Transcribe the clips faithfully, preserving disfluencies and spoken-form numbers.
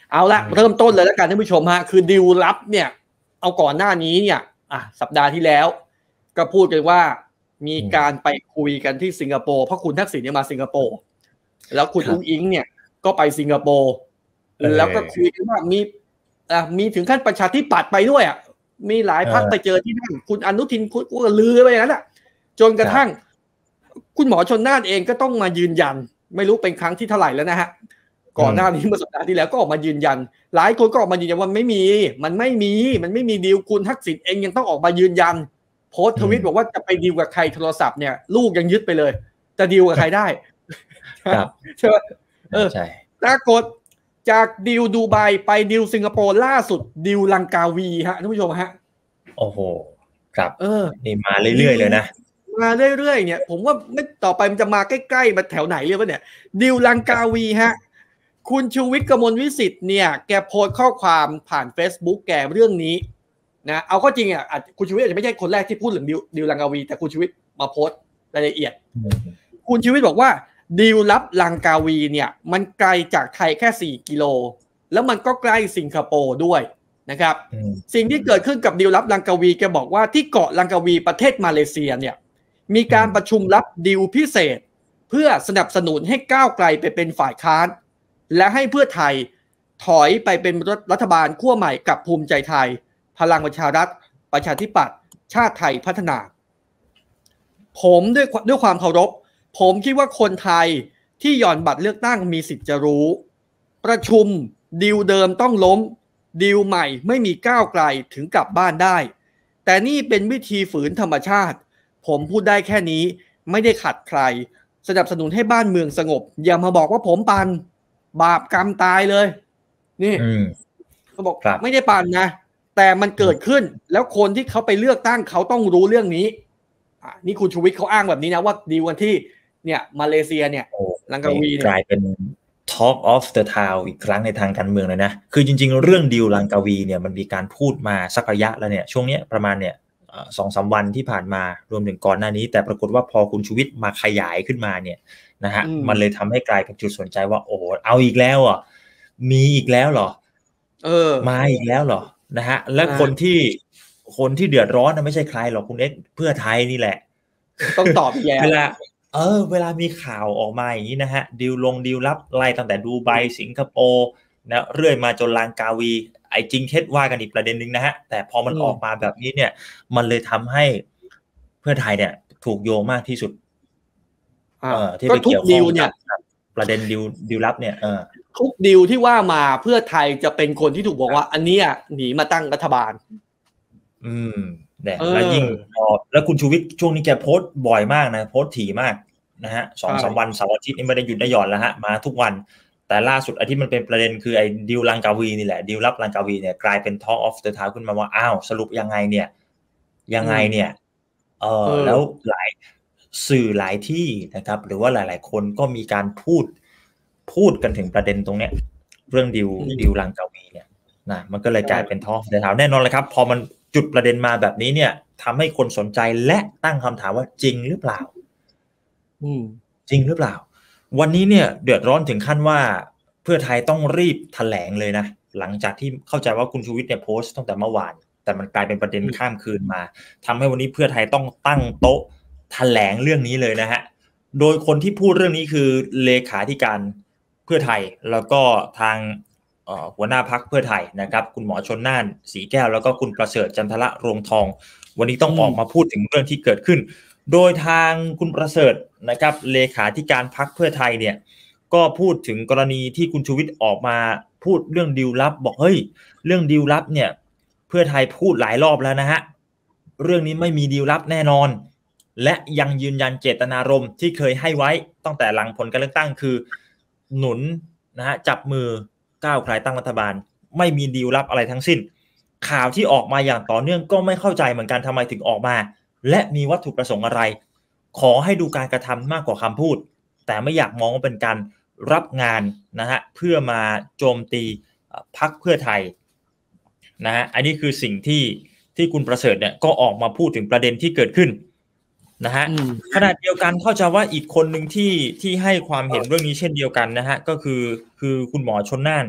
เอาละเริ่มต้นเลยแล้วกันท่านผู้ชมฮะคือดีลลับเนี่ยเอาก่อนหน้านี้เนี่ยอ่ะสัปดาห์ที่แล้วก็พูดกันว่ามีการไปคุยกันที่สิงคโปร์เพราะคุณทักษิณเนี่ยมาสิงคโปร์แล้วคุณอุ๊งอิ๊งเนี่ยก็ไปสิงคโปร์แล้วก็คุยกันว่ามีอ่ะมีถึงขั้นประชาธิปัตย์ไปด้วยอ่ะมีหลายพรรคไปเจอที่นั่นคุณอนุทินคุณก็ลือไปอย่างนั้นอ่ะจนกระทั่งคุณหมอชลน่านเองก็ต้องมายืนยันไม่รู้เป็นครั้งที่เท่าไหร่แล้วนะฮะก่อนหน้านี้เมื่อสัปดาห์ที่แล้วก็ออกมายืนยันหลายคนก็ออกมายืนยันว่าไม่มีมันไม่มีมันไม่มีดีลคุณทักษิณเองยังต้องออกมายืนยันโพสต์ทวิตบอกว่าจะไปดีลกับใครโทรศัพท์เนี่ยลูกยังยึดไปเลยจะดีลกับใครได้ครับใช่ไหมเออใช่ปรากฏจากดีลดูไบไปดีลสิงคโปร์ล่าสุดดีลลังกาวีฮะท่านผู้ชมฮะโอ้โหครับเออนี่มาเรื่อยๆเลยนะมาเรื่อยๆเนี่ยผมว่าไม่ต่อไปมันจะมาใกล้ๆมาแถวไหนเรียกว่าเนี่ยดีลลังกาวีฮะคุณชูวิทย์กมลวิสิทธิ์เนี่ยแกโพสต์ข้อความผ่าน Facebook แกเรื่องนี้นะเอาก็จริงอ่ะคุณชูวิทย์อาจจะไม่ใช่คนแรกที่พูดถึงดีลดีลลังกาวีแต่คุณชูวิทย์มาโพสต์รายละเอียดคุณชูวิทย์บอกว่าดีลลับลังกาวีเนี่ยมันไกลจากไทยแค่สี่กิโลแล้วมันก็ใกล้สิงคโปร์ด้วยนะครับสิ่งที่เกิดขึ้นกับดีลลับลังกาวีแกบอกว่าที่เกาะลังกาวีประเทศมาเลเซียเนี่ยมีการประชุมลับดีลพิเศษเพื่อสนับสนุนให้ก้าวไกลไปเป็นฝ่ายค้านและให้เพื่อไทยถอยไปเป็นรัฐบาลขั้วใหม่กับภูมิใจไทยพลังประชารัฐประชาธิปัตย์ชาติไทยพัฒนาผมด้วยด้วยความเคารพผมคิดว่าคนไทยที่หย่อนบัตรเลือกตั้งมีสิทธิ์จะรู้ประชุมดีลเดิมต้องล้มดีลใหม่ไม่มีก้าวไกลถึงกลับบ้านได้แต่นี่เป็นวิธีฝืนธรรมชาติผมพูดได้แค่นี้ไม่ได้ขัดใครสนับสนุนให้บ้านเมืองสงบอย่ามาบอกว่าผมปันบาปกรรมตายเลยนี่เขาบอกไม่ได้ปันนะแต่มันเกิดขึ้นแล้วคนที่เขาไปเลือกตั้งเขาต้องรู้เรื่องนี้อ่ะนี่คุณชูวิทย์เขาอ้างแบบนี้นะว่าดีวันที่เนี่ยมาเลเซียเนี่ยลังกาวีกลายเป็น Talk of the Town อีกครั้งในทางการเมืองเลยนะคือจริงๆเรื่องดีลลังกาวีเนี่ยมันมีการพูดมาสักระยะแล้วเนี่ยช่วงนี้ประมาณเนี่ยสองสามวันที่ผ่านมารวมถึงก่อนหน้านี้แต่ปรากฏว่าพอคุณชูวิทย์มาขยายขึ้นมาเนี่ยนะฮะมันเลยทำให้กลายเป็นจุดสนใจว่าโอ้เอาอีกแล้วอ่ะมีอีกแล้วเหรอเออมาอีกแล้วเหรอนะฮะและคนที่คนที่เดือดร้อนนะไม่ใช่ใครหรอกคุณเอ็กเพื่อไทยนี่แหละต้องตอบแย่เวลาเออเวลามีข่าวออกมาอย่างนี้นะฮะดีลลงดีลลับไล่ตั้งแต่ดูไบสิงคโปร์นะเรื่อยมาจนลังกาวีไอ้จริงเท็จว่ากันอีกประเด็นนึงนะฮะแต่พอมันออกมาแบบนี้เนี่ยมันเลยทำให้เพื่อไทยเนี่ยถูกโยงมากที่สุดเออที่ไปเกี่ยวข้องเนี่ยประเด็นดีลดีลลับเนี่ยเออทุกดีลที่ว่ามาเพื่อไทยจะเป็นคนที่ถูกบอกว่าอันนี้หนีมาตั้งรัฐบาลอืมเนี่ยแล้วยิ่งพอแล้วคุณชูวิทย์ช่วงนี้แกโพสต์บ่อยมากนะโพสต์ถี่มากนะฮะสองสามวันเสาร์อาทิตย์นี่ไม่ได้หยุดได้หย่อนแล้วฮะมาทุกวันแต่ล่าสุดไอ้ที่มันเป็นประเด็นคือไอ้ดีลลังกาวีนี่แหละดีลลับลังกาวีเนี่ยกลายเป็น Talk of the Town ขึ้นมาว่าอ้าวสรุปยังไงเนี่ยยังไงเนี่ยเออแล้วหลายสื่อหลายที่นะครับหรือว่าหลายๆคนก็มีการพูดพูดกันถึงประเด็นตรงเนี้ยเรื่องดีลดีลลังกาวีเนี่ยนะมันก็เลยกลายเป็น Talk of the Town แน่นอนเลยครับพอมันจุดประเด็นมาแบบนี้เนี่ยทำให้คนสนใจและตั้งคำถามว่าจริงหรือเปล่าจริงหรือเปล่าวันนี้เนี่ยเดือดร้อนถึงขั้นว่าเพื่อไทยต้องรีบแถลงเลยนะหลังจากที่เข้าใจว่าคุณชูวิทย์เนี่ยโพสต์ตั้งแต่เมื่อวานแต่มันกลายเป็นประเด็นข้ามคืนมาทำให้วันนี้เพื่อไทยต้องตั้งโต๊ะแถลงเรื่องนี้เลยนะฮะโดยคนที่พูดเรื่องนี้คือเลขาธิการเพื่อไทยแล้วก็ทางหัวหน้าพรรคเพื่อไทยนะครับคุณหมอชลน่านศรีแก้วแล้วก็คุณประเสริฐจันทระรวงทองวันนี้ต้องออกมาพูดถึงเรื่องที่เกิดขึ้นโดยทางคุณประเสริฐนะครับเลขาธิการพรรคเพื่อไทยเนี่ยก็พูดถึงกรณีที่คุณชูวิทย์ออกมาพูดเรื่องดีลลับบอกเฮ้ยเรื่องดีลลับเนี่ยเพื่อไทยพูดหลายรอบแล้วนะฮะเรื่องนี้ไม่มีดีลลับแน่นอนและยังยืนยันเจตนารมณ์ที่เคยให้ไว้ตั้งแต่หลังผลการเลือกตั้งคือหนุนนะฮะจับมือก้าวไกลตั้งรัฐบาลไม่มีดีลลับอะไรทั้งสิ้นข่าวที่ออกมาอย่างต่อเนื่องก็ไม่เข้าใจเหมือนกันทำไมถึงออกมาและมีวัตถุประสงค์อะไรขอให้ดูการกระทำมากกว่าคำพูดแต่ไม่อยากมองว่าเป็นการรับงานนะฮะเพื่อมาโจมตีพรรคเพื่อไทยนะฮะอันนี้คือสิ่งที่ที่คุณประเสริฐเนี่ยก็ออกมาพูดถึงประเด็นที่เกิดขึ้นนะฮะขณะเดียวกันเข้าใจว่าอีกคนหนึ่งที่ที่ให้ความเห็นเรื่องนี้เช่นเดียวกันนะฮะก็คือคือคุณหมอชลน่าน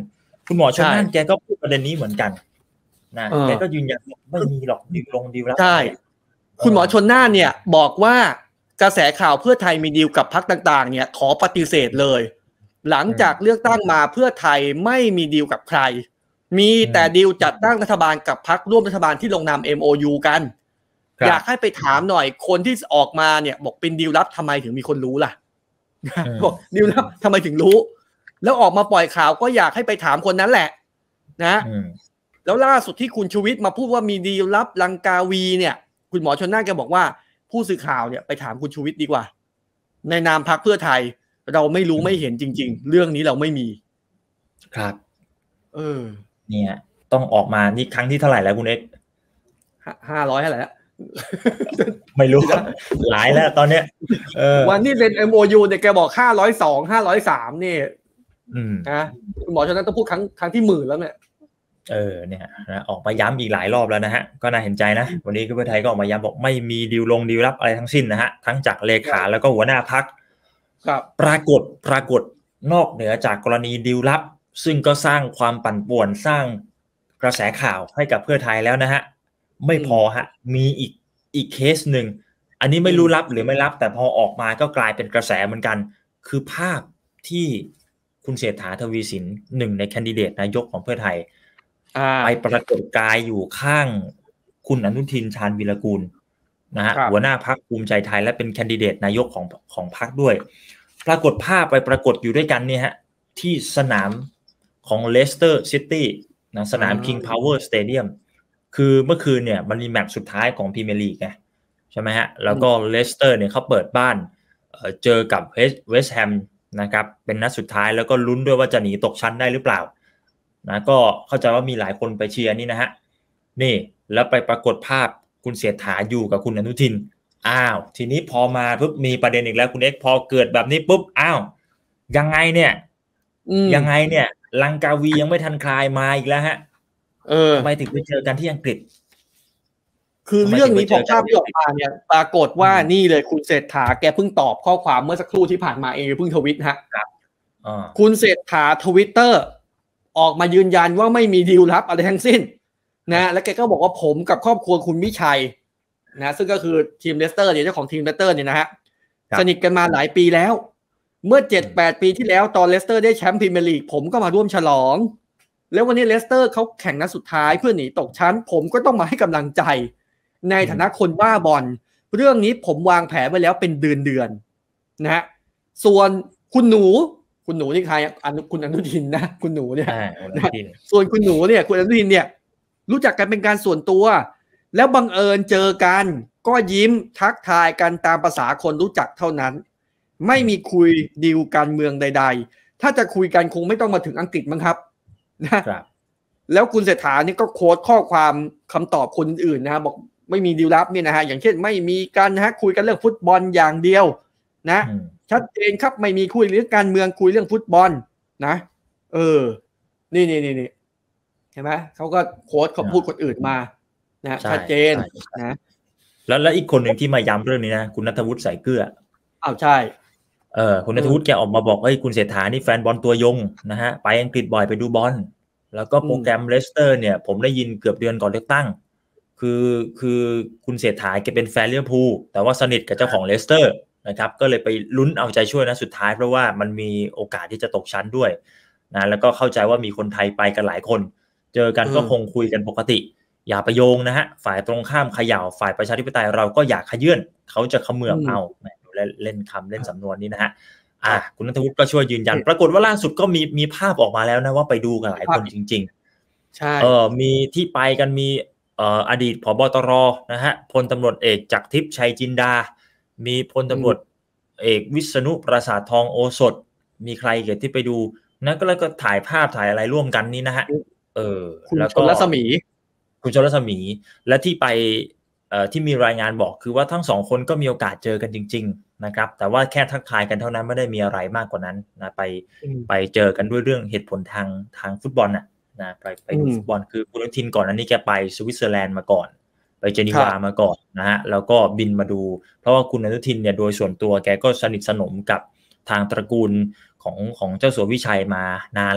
คุณหมอชลน่านแกก็พูดประเด็นนี้เหมือนกันนะแกก็ยืนยันไม่มีหรอกดีลงดีลแล้วใช่คุณหมอชลน่านเนี่ยบอกว่ากระแสข่าวเพื่อไทยมีดีลกับพรรคต่างๆเนี่ยขอปฏิเสธเลยหลังจากเลือกตั้งมาเพื่อไทยไม่มีดีลกับใครมีแต่ดีลจัดตั้งรัฐบาลกับพรรคร่วมรัฐบาลที่ลงนาม เอ็ม โอ ยู กันอยากให้ไปถามหน่อยคนที่ออกมาเนี่ยบอกเป็นดีลลับทำไมถึงมีคนรู้ล่ะบอกดีลลับทำไมถึงรู้แล้วออกมาปล่อยข่าวก็อยากให้ไปถามคนนั้นแหละนะแล้วล่าสุดที่คุณชูวิทย์มาพูดว่ามีดีลลับลังกาวีเนี่ยคุณหมอชลน่านแกบอกว่าผู้สื่อข่าวเนี่ยไปถามคุณชูวิทย์ดีกว่าในนามพรรคเพื่อไทยเราไม่รู้ไม่เห็นจริงๆเรื่องนี้เราไม่มีครับเออเนี่ยต้องออกมานี่ครั้งที่เท่าไหร่แล้วคุณเอ็กห้าร้อยเท่าไหร่แล้วไม่รู้หลายแล้วตอนเนี้ยเออวันที่เซ็น เอ็ม โอ ยู เนี่ยแกบอกห้าร้อยสอง ห้าร้อยสามนี่อืมนะคุณหมอชลน่านต้องพูดครั้งครั้งที่หมื่นแล้วเนี่ยเออเนี่ยนะออกมาย้ำอีกหลายรอบแล้วนะฮะก็น่าเห็นใจนะวันนี้เพื่อไทยก็ออกมาย้ำบอกไม่มีดีลลงดีลลับอะไรทั้งสิ้นนะฮะทั้งจากเลขาแล้วก็หัวหน้าพรรคครับปรากฏปรากฏนอกเหนือจากกรณีดีลลับซึ่งก็สร้างความปั่นป่วนสร้างกระแสข่าวให้กับเพื่อไทยแล้วนะฮะไม่พอฮะมีอีกอีกเคสหนึ่งอันนี้ไม่รู้รับหรือไม่รับแต่พอออกมาก็กลายเป็นกระแสเหมือนกันคือภาพที่คุณเศรษฐาทวีสินหนึ่งในแคนดิเดตนายกของเพื่อไทยไปปรากฏกายอยู่ข้างคุณอนุทินชาญวีรกูลนะฮะหัวหน้าพรรคภูมิใจไทยและเป็นแคนดิเดตนายกของของพรรคด้วยปรากฏภาพไปปรากฏอยู่ด้วยกันเนี่ยฮะที่สนามของเลสเตอร์ซิตี้นะสนาม King Power Stadium คือเมื่อคืนเนี่ยมันมีแมตช์สุดท้ายของพรีเมียร์ลีกไงใช่ไหมฮะแล้วก็เลสเตอร์เนี่ยเขาเปิดบ้านเจอกับเวสต์แฮมนะครับเป็นนัดสุดท้ายแล้วก็ลุ้นด้วยว่าจะหนีตกชั้นได้หรือเปล่านะก็เข้าใจว่ามีหลายคนไปเชียร์นี่นะฮะนี่แล้วไปปรากฏภาพคุณเศรษฐาอยู่กับคุณอนุทินอ้าวทีนี้พอมาปุ๊บมีประเด็นอีกแล้วคุณเอ็กพอเกิดแบบนี้ปุ๊บอ้าวยังไงเนี่ยยังไงเนี่ยลังกาวียังไม่ทันคลายมาอีกแล้วฮะเออทำไมถึงไปเจอกันที่อังกฤษคือเรื่องนี้พอภาพที่ออกมาเนี่ยปรากฏว่านี่เลยคุณเศรษฐาแกเพิ่งตอบข้อความเมื่อสักครู่ที่ผ่านมาเองเพิ่งทวิตฮะครับคุณเศรษฐาทวิตเตอร์ออกมายืนยันว่าไม่มีดีลลับอะไรทั้งสิ้นนะแล้วแกก็บอกว่าผมกับครอบครัวคุณวิชัยนะซึ่งก็คือทีมเลสเตอร์เนี่ยเจ้าของทีมเลสเตอร์เนี่ยนะฮะสนิทกันมาหลายปีแล้วเมื่อ เจ็ดแปด ปีที่แล้วตอนเลสเตอร์ได้แชมป์พรีเมียร์ลีกผมก็มาร่วมฉลองแล้ววันนี้เลสเตอร์เขาแข่งนัดสุดท้ายเพื่อหนีตกชั้นผมก็ต้องมาให้กำลังใจในฐานะคนบ้าบอลเรื่องนี้ผมวางแผนไว้แล้วเป็นเดือนเดือนนะฮะส่วนคุณหนูคุณหนูนี่ใครอนุคุณอนุทินนะคุณหนูเนี่ยส่วนคุณหนูเนี่ยคุณอนุทินเนี่ยรู้จักกันเป็นการส่วนตัวแล้วบังเอิญเจอกันก็ยิ้มทักทายกันตามภาษาคนรู้จักเท่านั้นไม่มีคุยดีลการเมืองใดๆถ้าจะคุยกันคงไม่ต้องมาถึงอังกฤษมั้งครับนะครับแล้วคุณเศรษฐานี่ก็โค้ดข้อความคำตอบคนอื่นนะฮะบอกไม่มีดีลลับเนี่ยนะฮะอย่างเช่นไม่มีการนะฮะคุยกันเรื่องฟุตบอลอย่างเดียวนะชัดเจนครับไม่มีคุยเรื่องการเมืองคุยเรื่องฟุตบอลนะเออนี่นี่นี่นี่เห็นไหมเขาก็โค้ดเขาพูดคนอื่นมานะชัดเจนนะแล้วแล้วอีกคนหนึ่งที่มาย้ำเรื่องนี้นะคุณณัฐวุฒิสายเกลืออ้าวใช่เออคุณณัฐวุฒิแกออกมาบอกเฮ้ยคุณเศรษฐานี่แฟนบอลตัวยงนะฮะไปอังกฤษบ่อยไปดูบอลแล้วก็โปรแกรมเลสเตอร์เนี่ยผมได้ยินเกือบเดือนก่อนเลือกตั้งคือคือคุณเศรษฐาแกเป็นแฟนลิเวอร์พูลแต่ว่าสนิทกับเจ้าของเลสเตอร์นะครับก็เลยไปลุ้นเอาใจช่วยนะสุดท้ายเพราะว่ามันมีโอกาสที่จะตกชั้นด้วยนะแล้วก็เข้าใจว่ามีคนไทยไปกันหลายคนเจอกันก็คงคุยกันปกติอย่าไปโยงนะฮะฝ่ายตรงข้ามเขย่าฝ่ายประชาธิปไตยเราก็อยากขยื่นเขาจะเขมือบเอาเล่นคำเล่นสำนวนนี้นะฮะอ่ะคุณณัฐวุฒิก็ช่วยยืนยันปรากฏว่าล่าสุดก็มีมีภาพออกมาแล้วนะว่าไปดูกันหลายคนจริงๆใช่เออมีที่ไปกันมีเอ่ออดีตผบตรนะฮะพลตำรวจเอกจักรทิพย์ชัยจินดามีพลตำรวจเอกวิษณุประสาททองโอสถมีใครเกี่ยวที่ไปดูนะก็แล้วก็ถ่ายภาพถ่ายอะไรร่วมกันนี่นะฮะเออแล้วก็คุณชลรัศมีคุณชลรัศมีและที่ไปเอ่อที่มีรายงานบอกคือว่าทั้งสองคนก็มีโอกาสเจอกันจริงๆนะครับแต่ว่าแค่ทักทายกันเท่านั้นไม่ได้มีอะไรมากกว่านั้นนะไปไปเจอกันด้วยเรื่องเหตุผลทางทางฟุตบอลน่ะนะไปไปดูฟุตบอลคือคุณอนุทินก่อนอันนี้แกไปสวิตเซอร์แลนด์มาก่อนไปเจนีวามาก่อนนะฮะแล้วก็บินมาดูเพราะว่าคุณอนุทินเนี่ยโดยส่วนตัวแกก็สนิทสนมกับทางตระกูลของของเจ้าสัววิชัยมานานแล้ว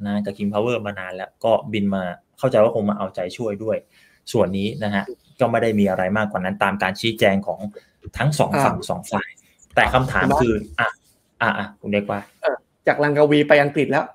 นะกับ King Power มานานแล้วก็บินมาเข้าใจว่าคงมาเอาใจช่วยด้วยส่วนนี้นะฮะก็ไม่ได้มีอะไรมากกว่านั้นตามการชี้แจงของทั้งสองฝั่งสองฝ่ายแต่คำถามคืออ่ะอ่ะอ่ะคุณเด็กว่าจากลังกาวีไปอังกฤษแล้ว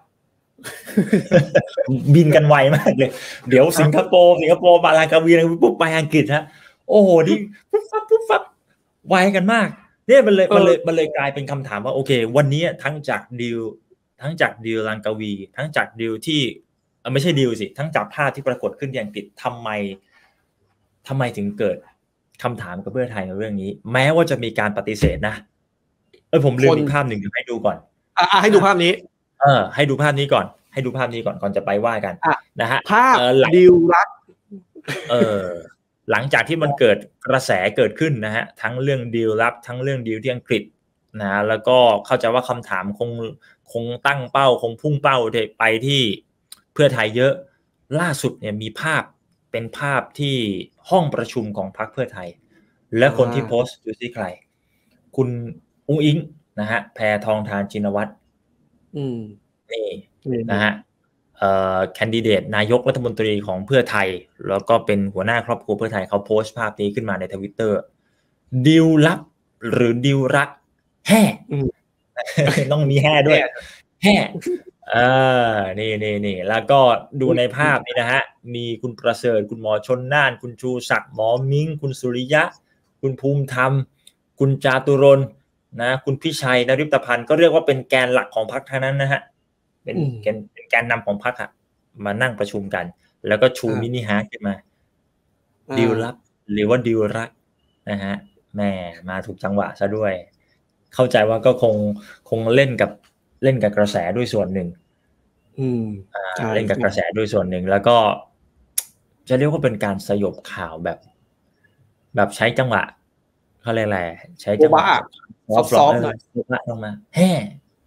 บินกันไวมากเลยเดี๋ยวสิงคโปร์สิงคโปร์มาลังกาวีปุ๊บไปอังกฤษฮะโอ้โหนี่ปุ๊บปั๊บปุ๊บปั๊บไวกันมากเนี่ยมันเลยมันเลยมันเลยกลายเป็นคำถามว่าโอเควันนี้ทั้งจากดีลทั้งจากดีลลังกาวีทั้งจากดีลที่ไม่ใช่ดีลสิทั้งจากภาพที่ปรากฏขึ้นที่อังกฤษทำไมทำไมถึงเกิดคำถามกับเพื่อไทยในเรื่องนี้แม้ว่าจะมีการปฏิเสธนะเออผมลืมอีกภาพหนึ่งเดี๋ยวให้ดูก่อนอ่ะให้ดูภาพนี้เออให้ดูภาพนี้ก่อนให้ดูภาพนี้ก่อนก่อนจะไปว่ากันนะฮะภาพดิวรักเออหลังจากที่มันเกิดกระแสเกิดขึ้นนะฮะทั้งเรื่องดีลลับทั้งเรื่องดีลที่อังกฤษนะแล้วก็เข้าใจว่าคำถามคงคงตั้งเป้าคงพุ่งเป้าไปที่เพื่อไทยเยอะล่าสุดเนี่ยมีภาพเป็นภาพที่ห้องประชุมของพรรคเพื่อไทยและคนที่โพสต์ดูสิใครคุณอุ้งอิงนะฮะแพทองธารชินวัตรนี่นะฮะเอ่อแคนดิเดตนายกรัฐมนตรีของเพื่อไทยแล้วก็เป็นหัวหน้าครอบครัวเพื่อไทยเขาโพสต์ภาพนี้ขึ้นมาใน Twitter ดิวลับหรือดิวรักแห่ต้องมีแห่ด้วยแห่เออนี่นี่นี่แล้วก็ดูในภาพนี่นะฮะมีคุณประเสริฐคุณหมอชนน่านคุณชูศักดิ์หมอมิ้งคุณสุริยะคุณภูมิธรรมคุณจาตุรนต์นะคุณพิชัยนฤตพันธ์ก็เรียกว่าเป็นแกนหลักของพรรคทั้งนั้นนะฮะเป็นแกนเป็นแกนนำของพรรคอะมานั่งประชุมกันแล้วก็ชูมินิฮาร์ทขึ้นมาดิวลับหรือว่าดิวรักนะฮะแม่มาถูกจังหวะซะด้วยเข้าใจว่าก็คงคงเล่นกับเล่นกับกระแสด้วยส่วนหนึ่งอืมอ่าเล่นกับกระแสด้วยส่วนหนึ่งแล้วก็จะเรียกว่าเป็นการสยบข่าวแบบแบบใช้จังหวะเขาเรียกอะไรใช้จังหวะซอฟๆหน่อยลงมาแฮ่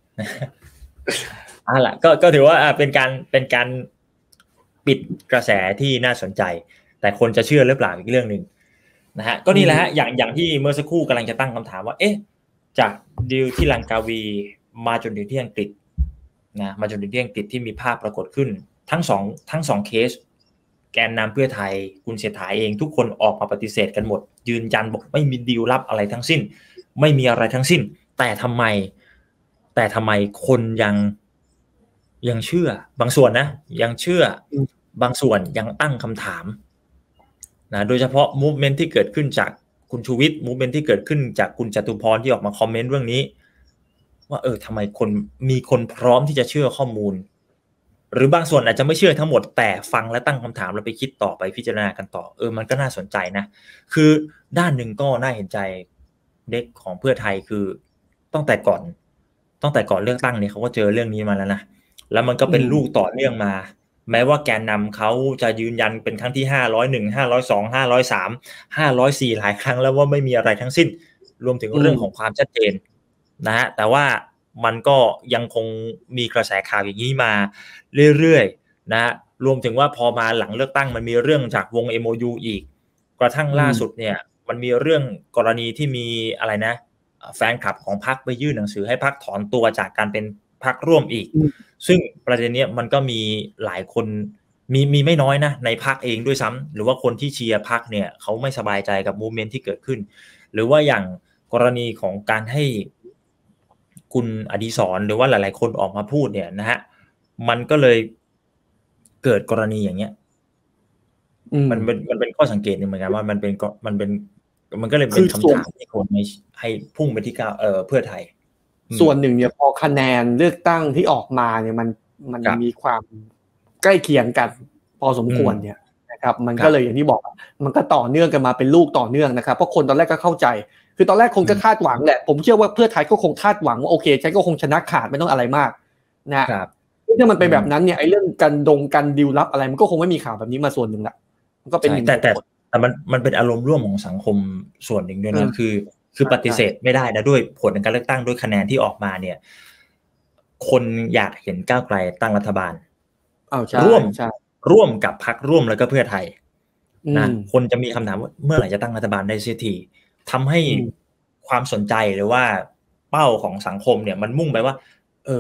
อ่ะล่ะก็ก็ถือว่าเป็นการเป็นการปิดกระแสที่น่าสนใจแต่คนจะเชื่อหรือเปล่าอีกเรื่องนึงนะฮะก็นี่แหละฮะอย่างอย่างที่เมื่อสักครู่กำลังจะตั้งคำถามว่าเอ๊ะจากดีลที่ลังกาวีมาจนถึงที่อังกฤษนะมาจนถึงที่อังกฤษที่มีภาพปรากฏขึ้นทั้งสองทั้งสองเคสแกนนำเพื่อไทยคุณเศรษฐาเองทุกคนออกมาปฏิเสธกันหมดยืนยันบอกไม่มีดีลลับอะไรทั้งสิ้นไม่มีอะไรทั้งสิ้นแต่ทำไมแต่ทำไมคนยังยังเชื่อบางส่วนนะยังเชื่อบางส่วนยังตั้งคำถามนะโดยเฉพาะมูฟเมนท์ที่เกิดขึ้นจากคุณชูวิทย์มูฟเมนท์ที่เกิดขึ้นจากคุณจตุพรที่ออกมาคอมเมนต์เรื่องนี้ว่าเออทำไมคนมีคนพร้อมที่จะเชื่อข้อมูลหรือบางส่วนอาจจะไม่เชื่อทั้งหมดแต่ฟังและตั้งคำถามแล้วไปคิดต่อไปพิจารณากันต่อเออมันก็น่าสนใจนะคือด้านหนึ่งก็น่าเห็นใจเด็กของเพื่อไทยคือตั้งแต่ก่อนตั้งแต่ก่อนเลือกตั้งเนี่ยเขาก็เจอเรื่องนี้มาแล้วนะแล้วมันก็เป็นลูกต่อเนื่องมาแม้ว่าแกนนำเขาจะยืนยันเป็นครั้งที่ห้าร้อยเอ็ด ห้าร้อยสอง ห้าร้อยสาม ห้าร้อยสี่หลายครั้งแล้วว่าไม่มีอะไรทั้งสิ้นรวมถึงเรื่องของความชัดเจนนะฮะแต่ว่ามันก็ยังคงมีกระแสข่าวอย่างนี้มาเรื่อยๆนะรวมถึงว่าพอมาหลังเลือกตั้งมันมีเรื่องจากวง เอ็ม โอ ยู อีกกระทั่งล่าสุดเนี่ยมันมีเรื่องกรณีที่มีอะไรนะแฟนคลับของพรรคไปยื่นหนังสือให้พรรคถอนตัวจากการเป็นพรรคร่วมอีกซึ่งประเด็นนี้มันก็มีหลายคนมีมีไม่น้อยนะในพรรคเองด้วยซ้ำหรือว่าคนที่เชียร์พรรคเนี่ยเขาไม่สบายใจกับมูฟเมนท์ที่เกิดขึ้นหรือว่าอย่างกรณีของการให้คุณอดิศรหรือว่าหลายๆคนออกมาพูดเนี่ยนะฮะมันก็เลยเกิดกรณีอย่างเงี้ยมันเป็นมันเป็นข้อสังเกตเหมือนกันว่ามันเป็นมันเป็นมันก็เลยเป็นคำถามที่คนให้ให้พุ่งไปที่ก้าวเอ่อเพื่อไทยส่วนหนึ่งเนี่ยพอคะแนนเลือกตั้งที่ออกมาเนี่ยมันมันมีความใกล้เคียงกันพอสมควรเนี่ยนะครับมันก็เลยอย่างที่บอกมันก็ต่อเนื่องกันมาเป็นลูกต่อเนื่องนะครับเพราะคนตอนแรกก็เข้าใจคือตอนแรกคงจะคาดหวังแหละผมเชื่อว่าเพื่อไทยก็คงคาดหวังว่าโอเคฉันก็คงชนะขาดไม่ต้องอะไรมากนะครับถ้ามันเป็นแบบนั้นเนี่ยไอ้เรื่องการดงการดิวลับอะไรมันก็คงไม่มีข่าวแบบนี้มาส่วนหนึ่งละมันก็เป็นแต่แต่แต่มันมันเป็นอารมณ์ร่วมของสังคมส่วนหนึ่งด้วยนะคือคือปฏิเสธไม่ได้นะด้วยผลการเลือกตั้งด้วยคะแนนที่ออกมาเนี่ยคนอยากเห็นก้าวไกลตั้งรัฐบาลร่วมร่วมกับพรรคร่วมแล้วก็เพื่อไทยนะคนจะมีคำถามว่าเมื่อไหร่จะตั้งรัฐบาลได้เสียทีทำให้ความสนใจหรือว่าเป้าของสังคมเนี่ยมันมุ่งไปว่าเออ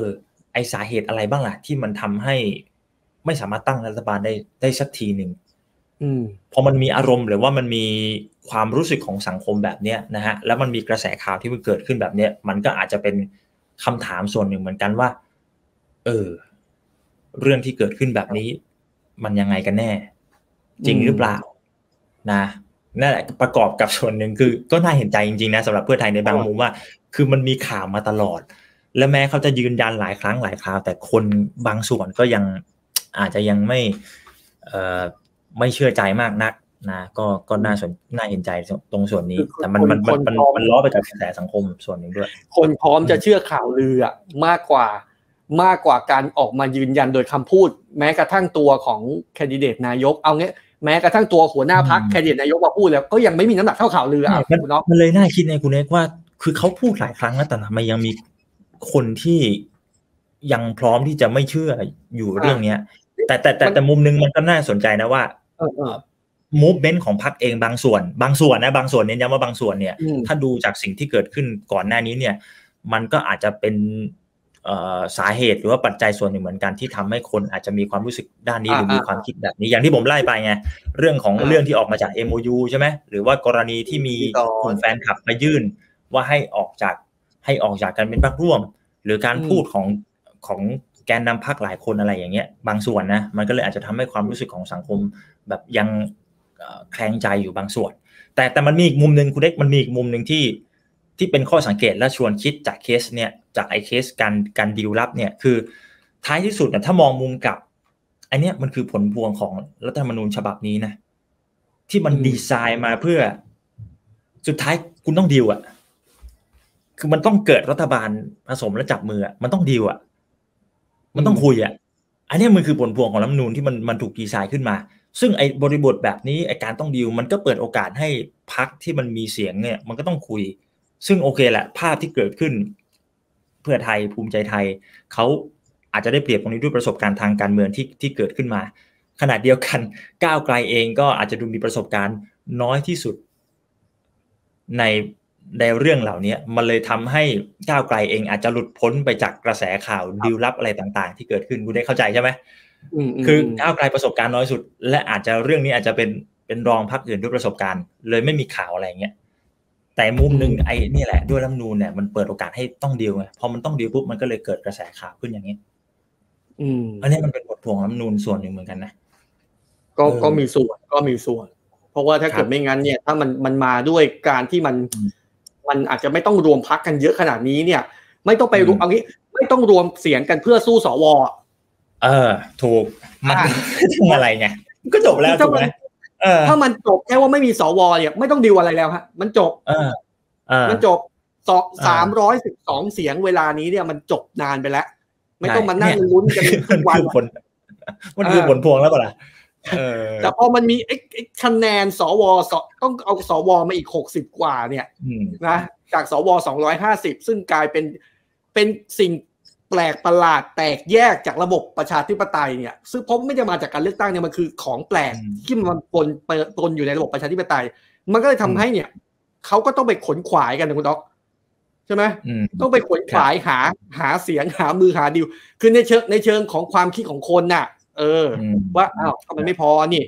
ไอสาเหตุอะไรบ้างล่ะที่มันทำให้ไม่สามารถตั้งรัฐบาลได้ได้สักทีหนึ่งพอมันมีอารมณ์หรือว่ามันมีความรู้สึกของสังคมแบบนี้นะฮะแล้วมันมีกระแสข่าวที่มันเกิดขึ้นแบบนี้มันก็อาจจะเป็นคำถามส่วนหนึ่งเหมือนกันว่าเออเรื่องที่เกิดขึ้นแบบนี้มันยังไงกันแน่จริงหรือเปล่านะนั่นแหละประกอบกับส่วนหนึ่งคือก็น่าเห็นใจจริงๆนะสำหรับเพื่อไทยในบางมุมว่าคือมันมีข่าวมาตลอดและแม้เขาจะยืนยันหลายครั้งหลายคราวแต่คนบางส่วนก็ยังอาจจะยังไม่เอ่อไม่เชื่อใจมากนักนะก็ก็น่าสนน่าเห็นใจตรงส่วนนี้แต่มันมันมันมันล้อไปกับกระแสสังคมส่วนหนึ่งด้วยคนพร้อมจะเชื่อข่าวลืออ่ะมากกว่ามากกว่าการออกมายืนยันโดยคำพูดแม้กระทั่งตัวของแคนดิเดตนายกเอาเงี้ยแม้กระทั่งตัวหัวหน้าพรรคแคนดิเดตนายกมาพูดแล้วก็ยังไม่มีน้ำหนักเท่าข่าวลืออ่ะคุณน็อกมันเลยน่าคิดไงคุณเอกว่าคือเขาพูดหลายครั้งแล้วแต่ทำไมยังมีคนที่ยังพร้อมที่จะไม่เชื่ออยู่เรื่องนี้แต่แต่แต่แต่มุมนึงมันก็น่าสนใจนะว่ามูฟเมนต์ของพรรคเองบางส่วนบางส่วนนะบางส่วนเน้นย้ำว่าบางส่วนเนี่ยถ้าดูจากสิ่งที่เกิดขึ้นก่อนหน้านี้เนี่ยมันก็อาจจะเป็นสาเหตุหรือว่าปัจจัยส่วนหนึ่งเหมือนกันที่ทำให้คนอาจจะมีความรู้สึกด้านนี้หรือมีความคิดแบบนี้อย่างที่ผมไล่ไปไงเรื่องของเรื่องที่ออกมาจาก เอ็ม โอ ยู ใช่ไหมหรือว่ากรณีที่มีกลุ่มแฟนคลับมายื่นว่าให้ออกจากให้ออกจากกันเป็นพรรคร่วมหรือการพูดของของแกนนำพรรคหลายคนอะไรอย่างเงี้ยบางส่วนนะมันก็เลยอาจจะทำให้ความรู้สึกของสังคมแบบยังแคลงใจอยู่บางส่วนแต่แต่มันมีอีกมุมนึงคุณเด็กมันมีอีกมุมนึงที่ที่เป็นข้อสังเกตและชวนคิดจากเคสเนี่ยจากไอ้เคสการการดีลลับเนี่ยคือท้ายที่สุดเนี่ยถ้ามองมุมกลับไอ้นี่มันคือผลพวงของรัฐธรรมนูญฉบับนี้นะที่มันดีไซน์มาเพื่อสุดท้ายคุณต้องดีลอ่ะคือมันต้องเกิดรัฐบาลผสมและจับมืออ่ะมันต้องดีลอ่ะมันต้องคุยอ่ะอันนี้มันคือผลพวงของรัฐธรรมนูญที่มันมันถูกดีไซน์ขึ้นมาซึ่งไอ้บริบทแบบนี้ไอ้การต้องดีลมันก็เปิดโอกาสให้พรรคที่มันมีเสียงเนี่ยมันก็ต้องคุยซึ่งโอเคแหละภาพที่เกิดขึ้นเพื่อไทยภูมิใจไทยเขาอาจจะได้เปรียบตรงนี้ด้วยประสบการณ์ทางการเมืองที่ที่เกิดขึ้นมาขณะเดียวกันก้าวไกลเองก็อาจจะดูมีประสบการณ์น้อยที่สุดในในเรื่องเหล่านี้มันเลยทำให้ก้าวไกลเองอาจจะหลุดพ้นไปจากกระแสข่าวดีลลับอะไรต่างๆที่เกิดขึ้นคุณได้เข้าใจใช่ไหมคือก้าวไกลประสบการณ์น้อยสุดและอาจจะเรื่องนี้อาจจะเป็นเป็นรองพรรคอื่นด้วยประสบการณ์เลยไม่มีข่าวอะไรเงี้ยแต่มุมนึงไอ้นี่แหละด้วยรัฐธรรมนูญเนี่ยมันเปิดโอกาสให้ต้องดีลไงพอมันต้องดีลปุ๊บมันก็เลยเกิดกระแสข่าวขึ้นอย่างนี้อืมอันนี้มันเป็นบทพวงรัฐธรรมนูญส่วนหนึ่งเหมือนกันนะก็ก็มีส่วนก็มีส่วนเพราะว่าถ้าเกิดไม่งั้นเนี่ยถ้ามันมันมาด้วยการที่มันมันอาจจะไม่ต้องรวมพรรคกันเยอะขนาดนี้เนี่ยไม่ต้องไปรวมเอางี้ไม่ต้องรวมเสียงกันเพื่อสู้สวเออถูกมันทำอะไรไงก็จบแล้วถูกไหมถ้ามันจบแค่ว่าไม่มีสวเนี่ยไม่ต้องดีลอะไรแล้วฮะมันจบมันจบสามร้อยสิบสองเสียงเวลานี้เนี่ยมันจบนานไปแล้วไม่ต้องมานั่งลุ้นกันทุกวันมันคือผลพวงแล้วเปล่าแต่พอมันมีไอ้คะแนนสวต้องเอาสวมาอีกหกสิบกว่าเนี่ยนะจากสวสองร้อยห้าสิบซึ่งกลายเป็นเป็นสิ่งแปลกประหลาดแตกแยกจากระบบประชาธิปไตยเนี่ยซึ่งเพราะไม่ได้มาจากการเลือกตั้งเนี่ยมันคือของแปลกที่มันปนปนอยู่ในระบบประชาธิปไตยมันก็เลยทำให้เนี่ยเขาก็ต้องไปขนขวายกันนะคุณด็อกใช่ไหมต้องไปขนขวายหาหาเสียงหามือหาดิวคือในเชิงในเชิงของความคิดของคนน่ะเออว่าอ้าวทำไมไม่พอนี่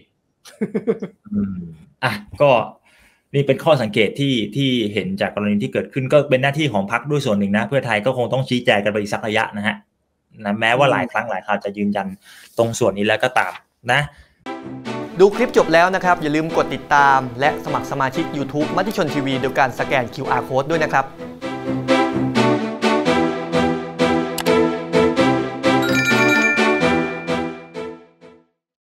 อ่ะก็นี่เป็นข้อสังเกตที่ที่เห็นจากกรณีที่เกิดขึ้นก็เป็นหน้าที่ของพรรคด้วยส่วนหนึ่งนะเพื่อไทยก็คงต้องชี้แจงกันไปอีกสักระยะนะฮะนะแม้ว่าหลายครั้งหลายคราวจะยืนยันตรงส่วนนี้แล้วก็ตามนะดูคลิปจบแล้วนะครับอย่าลืมกดติดตามและสมัครสมาชิก YouTube มติชนทีวีโดยการสแกน คิว อาร์ Code ด้วยนะครับ